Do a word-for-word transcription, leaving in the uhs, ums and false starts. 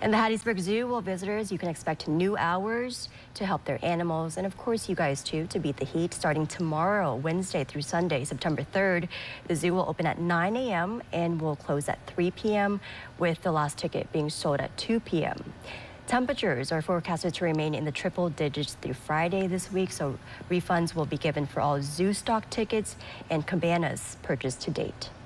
In the Hattiesburg Zoo, well, visitors, you can expect new hours to help their animals, and of course you guys too, to beat the heat. Starting tomorrow, Wednesday through Sunday, September third, the zoo will open at nine A M and will close at three P M with the last ticket being sold at two P M Temperatures are forecasted to remain in the triple digits through Friday this week, so refunds will be given for all zoo stock tickets and cabanas purchased to date.